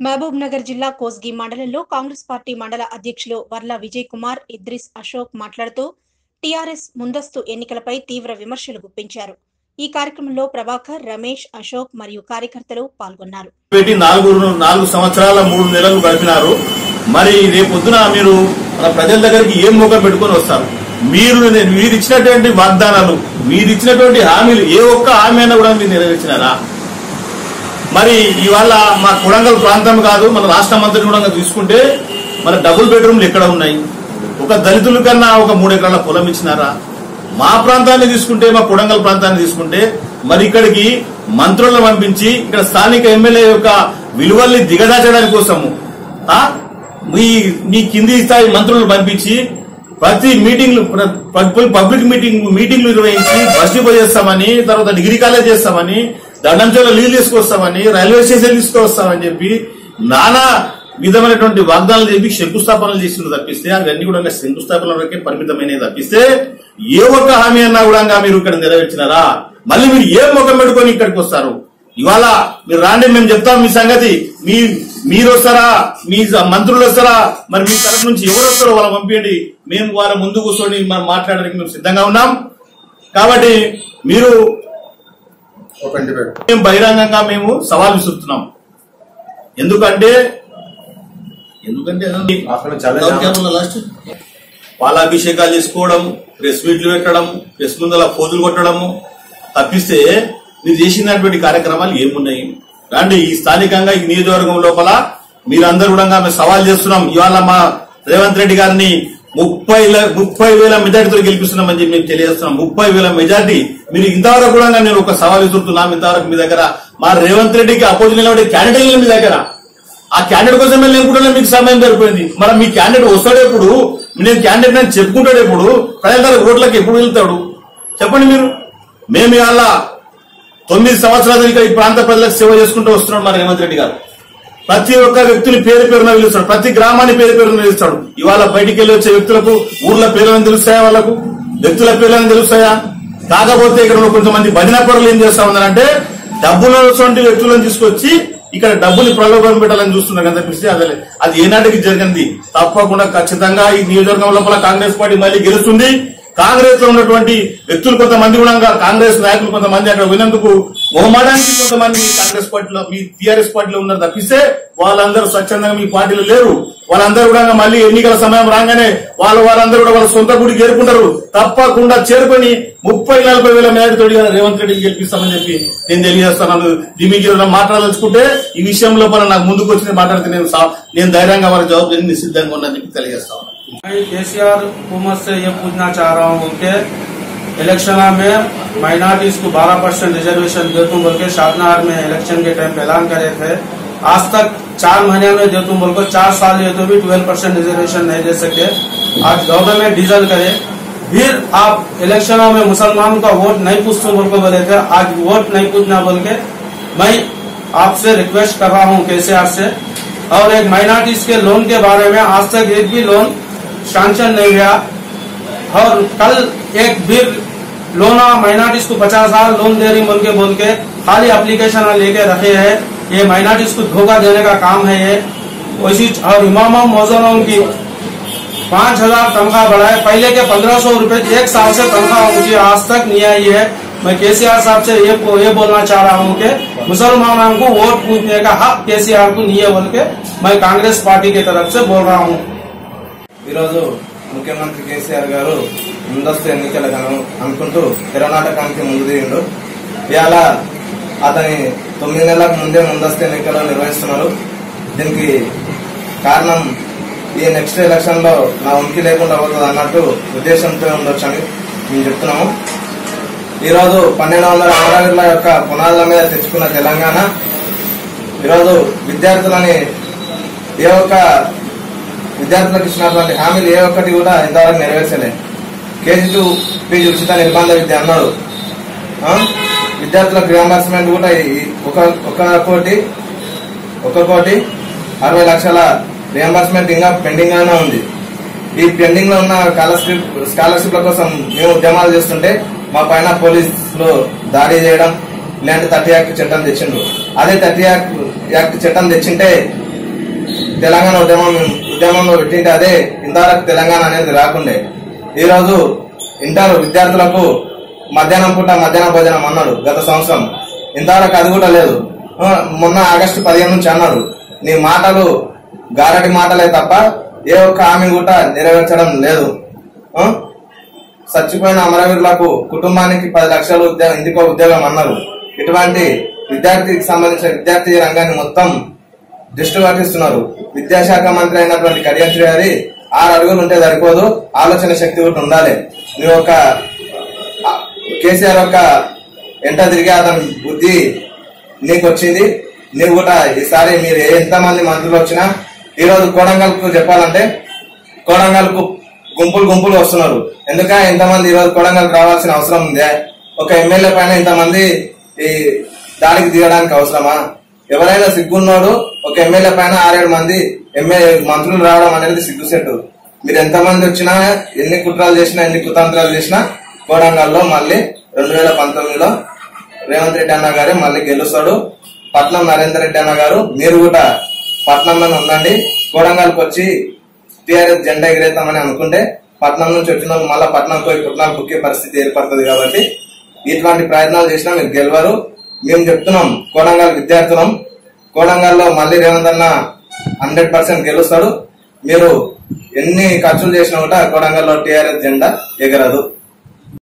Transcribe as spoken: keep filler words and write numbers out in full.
మహబూబ్ నగర్ జిల్లా కోస్గి మండలంలో కాంగ్రెస్ పార్టీ మండల అధ్యక్షులు వర్ల విజయ్ కుమార్ ఇద్రిస్ అశోక్ మాట్లాడుతూ టీఆర్ఎస్ ముందస్తు ఎన్నికలపై తీవ్ర విమర్శలు గుప్పించారు. ఈ కార్యక్రమంలో ప్రభాకర్, రమేష్, అశోక్ మరియు కార్యకర్తలు పాల్గొన్నారు. నాలుగు సంవత్సరాల మూడు నెలలు గడిపినారు. మరి రేపొద్దున మీరు ప్రజల దగ్గరికి ఏం ముఖం పెట్టుకుని వస్తారు? మీరు మీరు ఇచ్చినటువంటి వాగ్దానాలు, మీరు ఇచ్చినటువంటి హామీలు ఏ ఒక్క హామీ అయినా కూడా మీరు నెరవేర్చినారా? మరి ఇవాళ మా కొడంగల్ ప్రాంతం కాదు, మన రాష్ట్ర మంత్రి కూడా తీసుకుంటే మన డబుల్ బెడ్రూమ్లు ఎక్కడ ఉన్నాయి? ఒక దళితుల కన్నా ఒక మూడు ఎకరాల పొలం ఇచ్చినారా? మా ప్రాంతాన్ని తీసుకుంటే, మా కొడంగల్ ప్రాంతాన్ని తీసుకుంటే మరి ఇక్కడికి మంత్రులను పంపించి ఇక్కడ స్థానిక ఎమ్మెల్యే యొక్క విలువల్ని దిగదాచడానికి కోసము మీ మీ కింది స్థాయి మంత్రులను పంపించి ప్రతి మీటింగ్లు పబ్లిక్ మీటింగ్ మీటింగ్లు నిర్వహించి బస్ డిపో చేస్తామని, తర్వాత డిగ్రీ కాలేజ్ చేస్తామని, దండంచోల నీళ్లు తీసుకొస్తామని, రైల్వే స్టేషన్ తీసుకొస్తామని చెప్పి నానా విధమైనటువంటి వాగ్దానాలు చెప్పి శంకుస్థాపనలు చేసిన తప్పిస్తే అవన్నీ కూడా శంకుస్థాపనలకే పరిమితమైనవి తప్పిస్తే ఏ ఒక్క హామీ అన్నా కూడా మీరు ఇక్కడ నెరవేర్చినారా? మళ్ళీ మీరు ఏం ముఖం పెట్టుకొని ఇక్కడికి వస్తారు? ఇవాళ మీరు రాండి, మేము చెప్తాం మీ సంగతి. మీ మీరు వస్తారా? మీ మంత్రులు వస్తారా? మరి మీ తరఫు నుంచి ఎవరు వస్తారో వాళ్ళ పంపించండి. మేము వాళ్ళ ముందు కూర్చొని మనం మాట్లాడడానికి మేము సిద్ధంగా ఉన్నాం. కాబట్టి మీరు మేము బహిరంగంగా మేము సవాల్ విసురుతున్నాం. ఎందుకంటే ఎందుకంటే పాలాభిషేకాలు చేసుకోవడం, ప్రెస్ మీట్లు పెట్టడం, ప్రెస్ ముందల పోజులు కొట్టడము తప్పిస్తే మీరు చేసినటువంటి కార్యక్రమాలు ఏమున్నాయి? రండి, ఈ స్థానికంగా ఈ నియోజకవర్గం లోపల మీరందరూ కూడా మేము సవాల్ చేస్తున్నాం. ఇవాళ మా రేవంత్ రెడ్డి గారిని ముప్పై ముప్పై వేల మెజార్టీతో గెలిపిస్తున్నామని చెప్పి మేము తెలియజేస్తున్నాం. ముప్పై వేల మెజార్టీ మీరు ఇంతవరకు కూడా నేను ఒక సవాల్ విసురుతున్నాం. ఇంతవరకు మీ దగ్గర మా రేవంత్ రెడ్డికి అపోజిట్ నిలబడే క్యాండిడేట్ మీ దగ్గర, ఆ క్యాండిడేట్ కోసమే లేకుండా మీకు సమయం సరిపోయింది. మరి మీ క్యాండిడేట్ వస్తాడేప్పుడు, నేను క్యాండిడేట్ అని చెప్పుకుంటాడు ఎప్పుడు, ప్రజల ఓట్లకి ఎప్పుడు వెళ్తాడు చెప్పండి మీరు? మేము ఇవాళ తొమ్మిది సంవత్సరాలు ఈ ప్రాంత ప్రజలకు సేవ చేసుకుంటూ వస్తున్నాడు మన రేవంత్ రెడ్డి గారు. ప్రతి ఒక్క వ్యక్తిని పేరు పేరున పిలుస్తాడు, ప్రతి గ్రామాన్ని పేరు పేరున పిలుస్తాడు. ఇవాళ బయటికి వెళ్ళి వచ్చే వ్యక్తులకు ఊర్ల పేర్లను తెలుస్తాయా? వాళ్ళకు వ్యక్తుల పేర్లను తెలుస్తాయా? కాకపోతే ఇక్కడ కొంతమంది భజన పరులు ఏం చేస్తా ఉన్నారంటే డబ్బుల వ్యక్తులను తీసుకొచ్చి ఇక్కడ డబ్బులు ప్రలోభం పెట్టాలని చూస్తున్నారు కదా తప్పిస్తే అదే అది ఏనాటికి జరిగింది. తప్పకుండా ఖచ్చితంగా ఈ నియోజకవర్గం లోపల కాంగ్రెస్ పార్టీ మళ్ళీ గెలుస్తుంది. కాంగ్రెస్ లో ఉన్నటువంటి వ్యక్తులు కొంతమంది కూడా, కాంగ్రెస్ నాయకులు కొంతమంది అక్కడ వినందుకు మొహమాడానికి కొంతమంది కాంగ్రెస్ పార్టీలో మీ టీఆర్ఎస్ పార్టీలో ఉన్నారు తప్పిస్తే వాళ్ళందరూ స్వచ్ఛందంగా మీ పార్టీలో లేరు. వాళ్ళందరూ కూడా మళ్ళీ ఎన్నికల సమయం రాగానే వాళ్ళు వాళ్ళందరూ కూడా వాళ్ళ సొంత గుడికి చేరుకుంటారు. తప్పకుండా చేరుకొని ముప్పై నలభై వేల మేరతో రేవంత్ రెడ్డికి గెలిపిస్తామని చెప్పి నేను తెలియజేస్తున్నాను. దీనికి మాట్లాడాల్చుకుంటే ఈ విషయం లోపల నాకు ముందుకు వచ్చి మాట్లాడితే నేను నేను ధైర్యంగా వాళ్ళకి జవాబు చేసి సిద్ధంగా ఉన్నానని చెప్పి తెలియజేస్తాను. मैं केसीआर हुकूमत से ये पूछना चाह रहा हूँ कि इलेक्शन में माइनॉरिटीज को बारह परसेंट रिजर्वेशन दे तुम बोल के शादनगर में इलेक्शन के टाइम ऐलान करे थे। आज तक चार महीने में दे तुम बोल को चार साल ये तो भी ट्वेल्व परसेंट रिजर्वेशन नहीं दे सके। आज गवर्नमेंट डीजल करे, फिर आप इलेक्शनों में मुसलमानों का वोट नहीं पूछते बोल को बोले थे। आज वोट नहीं पूछना बोल के मैं आपसे रिक्वेस्ट कर रहा हूँ केसीआर से। और एक माइनॉरिटीज के लोन के बारे में आज तक एक भी लोन सैंक्शन नहीं हुआ। और कल एक बिल लोन माइनॉरिटीज को पचास हजार लोन दे रही बोल के बोल के खाली एप्लीकेशन लेके रखे हैं। ये माइनॉरिटीज को धोखा देने का काम है ये। वैसी और इमाम मौजूदों की पांच हजार तनख्वाह बढ़ाए, पहले के पंद्रह सौ रूपये एक साल से तनख्वाह मुझे आज तक नहीं आई है। मैं केसीआर साहब से ये ये बोलना चाह रहा हूँ कि मुसलमानों को वोट पूछने का हक केसीआर को नहीं है बोल के मैं कांग्रेस पार्टी की तरफ से बोल रहा हूँ। ముఖ్యమంత్రి కేసీఆర్ గారు ముందస్తు ఎన్నికలను అనుకుంటూ తెరనాటకానికి ముందు దిగిండు. ఇవాళ అతని తొమ్మిది నెలలకు ముందే ముందస్తు ఎన్నికలు నిర్వహిస్తున్నారు. దీనికి కారణం ఈ నెక్స్ట్ ఎలక్షన్ లో నా ఉనికి లేకుండా అవుతుంది అన్నట్టు ఉద్దేశంతో ఉండొచ్చని మేము చెప్తున్నాము. ఈరోజు పన్నెండు వందల అమరావతిల యొక్క పునాదుల మీద తెచ్చుకున్న తెలంగాణ ఈరోజు విద్యార్థులని ఏ ఒక్క విద్యార్థులకు ఇచ్చినటువంటి హామీలు ఏ ఒక్కటి కూడా ఇంతవరకు నెరవేర్చలేదు. కేజీ టూ పీజీ ఉచిత నిర్బంధ విద్య అన్నాడు. విద్యార్థులకు రియంబర్స్మెంట్ కూడా ఒక ఒక కోటి ఒక కోటి అరవై లక్షల రియంబర్స్మెంట్ ఇంకా పెండింగ్ గానే ఉంది. ఈ పెండింగ్ లో ఉన్న స్కాలర్షిప్ స్కాలర్షిప్ల కోసం మేము ఉద్యమాలు చేస్తుంటే మా పైన పోలీసులు దాడి చేయడం ఇలాంటి థర్టీ యాక్ట్ చట్టం తెచ్చిండ్రు. అదే థర్టీ యాక్ట్ చట్టం తెచ్చింటే తెలంగాణ ఉద్యమం ఉద్యమంలో పెట్టింటే అదే ఇంతవరకు తెలంగాణ అనేది రాకుండే. ఈ రోజు ఇంటర్ విద్యార్థులకు మధ్యాహ్నం పూట మధ్యాహ్న భోజనం అన్నాడు గత సంవత్సరం, ఇంతవరకు అది కూడా లేదు. మొన్న ఆగస్టు పదిహేను నుంచి అన్నారు. నీ మాటలు గారటి మాటలే తప్ప ఏ ఒక్క హామీ కూడా నెరవేర్చడం లేదు. చచ్చిపోయిన అమరవీరులకు కుటుంబానికి పది లక్షలు ఇంటికో ఉద్యోగం అన్నారు. ఇటువంటి విద్యార్థికి సంబంధించిన విద్యార్థి రంగాన్ని మొత్తం దృష్టి పట్టిస్తున్నారు. విద్యాశాఖ మంత్రి అయినటువంటి కడియం శ్రీ గారి ఆరు అడుగులు ఉంటే సరిపోదు, ఆలోచన శక్తి కూడా ఉండాలి. నువ్వు ఒక కేసీఆర్ యొక్క ఎంట తిరిగి అతని బుద్ధి నీకు వచ్చింది. నువ్వు కూడా ఈసారి మీరు ఎంతమంది మంత్రులు వచ్చినా, ఈ రోజు కోడంగల్కు చెప్పాలంటే కోడంగల్కు గుంపులు గుంపులు వస్తున్నారు. ఎందుక ఇంతమంది ఈ రోజు కోడంగల్కి రావాల్సిన అవసరం ఉందే? ఒక ఎమ్మెల్యే పైన ఇంతమంది ఈ దాడికి దిగడానికి అవసరమా? ఎవరైనా సిగ్గున్నోడు ఒక ఎమ్మెల్యే పైన ఆరేడు మంది ఎమ్మెల్యే మంత్రులు రావడం అనేది సిగ్గుసెట్టు. మీరు ఎంతమంది వచ్చినా, ఎన్ని కుట్రాలు చేసినా, ఎన్ని కుతంత్రాలు చేసినా కోడంగల్లో మళ్ళీ రెండు వేల పంతొమ్మిదిలో రేవంత్ రెడ్డి అన్న గారే మళ్ళీ గెలుస్తాడు. పట్నం నరేందర్ రెడ్డి అన్న గారు మీరు కూడా పట్నంలోనే ఉండండి. కోడంగల్కి వచ్చి టీఆర్ఎస్ జెండా ఎగిరేస్తామని అనుకుంటే పట్నం నుంచి వచ్చిన మళ్ళా పట్నం పోయి పుట్నాలు కుక్కే పరిస్థితి ఏర్పడుతుంది. కాబట్టి ఇట్లాంటి ప్రయత్నాలు చేసినా మీరు గెలవరు. మేము చెప్తున్నాం, కోడంగల్ విద్యార్థులం, కోడంగల్లో మళ్ళీ రేవంత్ అన్న హండ్రెడ్ పర్సెంట్ గెలుస్తాడు. మీరు ఎన్ని ఖర్చులు చేసినా కూడా కోడంగల్లో టీఆర్ఎస్ జెండా ఎగరదు.